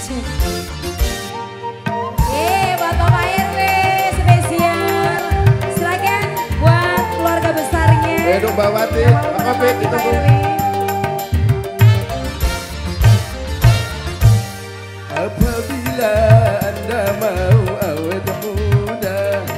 Buat Bapak RW spesial. Silakan buat keluarga besarnya. Dong Mbak Wati, Pak Fit ditunggu. Apabila Anda mau awet muda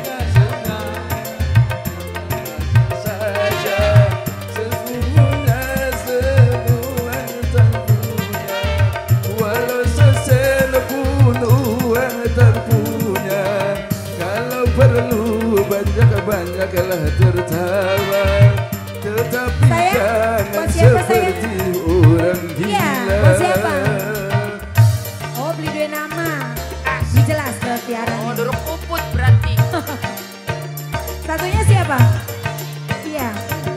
saja, sesungguhnya semua tak punya, walau sesen pun uang tak punya. Kalau perlu banyak-banyaklah tertawa, tetapi jangan seperti orang gila. Iya, buat siapa? Beli 2 nama. Dijelas berarti arahnya. Oh, duruk puput berarti. Satunya siapa? Iya.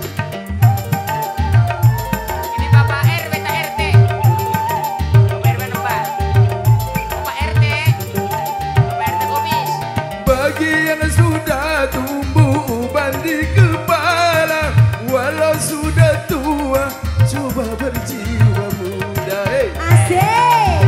Ini Bapak RW tak RT. Bapak RW nomor. Bapak RT. Bapak RT komis. Bagi yang sudah tumbuh uban di kepala, walau sudah tua, coba berjiwa muda. Asik.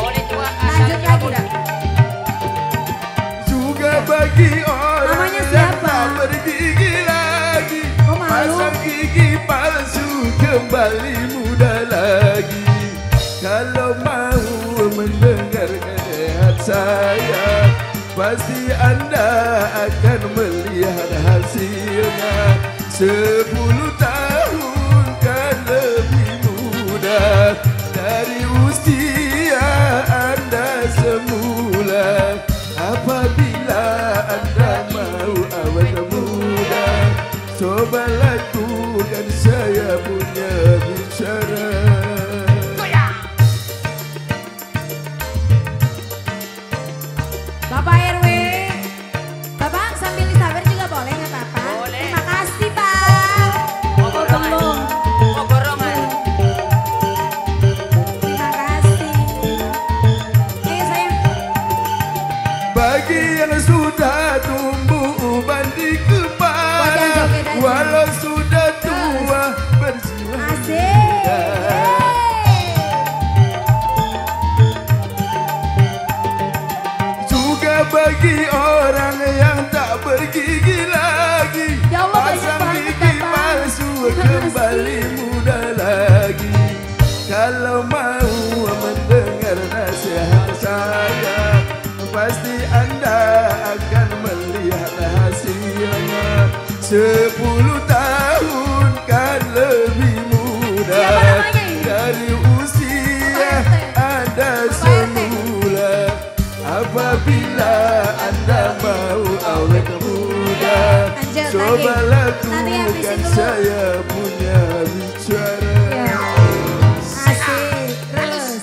Bagi orang namanya yang siapa? tak bergigi lagi, pasang gigi palsu kembali muda lagi. Kalau mau mendengar nasihat saya, pasti Anda akan melihat hasilnya. 10 tahun kan lebih muda dari usia Anda semula. Apabila Anda mau awet muda, coba lakukan saya punya bicara. Bapak RW, Bapak sambil disabar juga boleh nggak Bapak? Boleh. Terima kasih Pak. Oh, gorongan. Oh, gorongan. Terima kasih. Ayo sayang. Bagi yang sudah tumbuh uban di kepala, walau sudah tua berjiwa muda. Juga bagi orang yang tak bergigi lagi, pasang gigi palsu kembali muda lagi. Kalau mau mendengar nasihat saya, pasti Anda akan melihat hasilnya. 10 tahun kan lebih muda dari usia Anda semula. Apabila Anda mau awet muda, coba lakukan saya punya bicara. Asik, terus.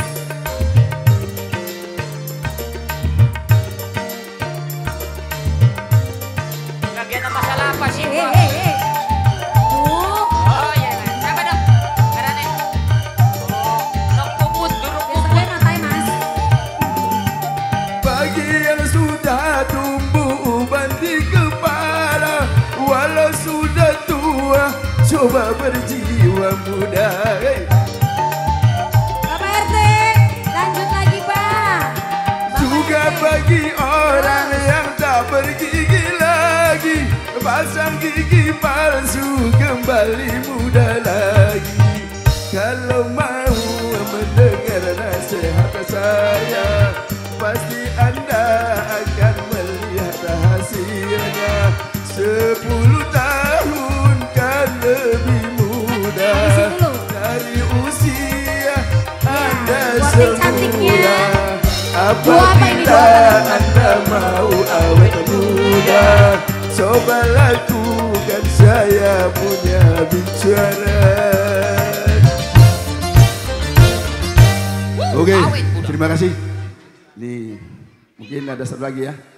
Bagian masalah apa sih? Oh iya, siapa dong? Karane. Oh, dong puput, duruk puput. Bagi yang sudah tumbuh uban di kepala, walau sudah tua, coba berjiwa muda. Bapak RT, lanjut lagi Pak. Juga bagi orang yang tak bergigi lagi, pasang gigi palsu kembali muda lagi. Kalau mau mendengar nasihat saya, pasti Anda akan melihat hasilnya. 10 tahun kan lebih muda dari usia Anda semula. Apabila Anda mau awet muda, coba lakukan saya punya bicara. Oke, terima kasih. Nih, mungkin ada satu lagi ya.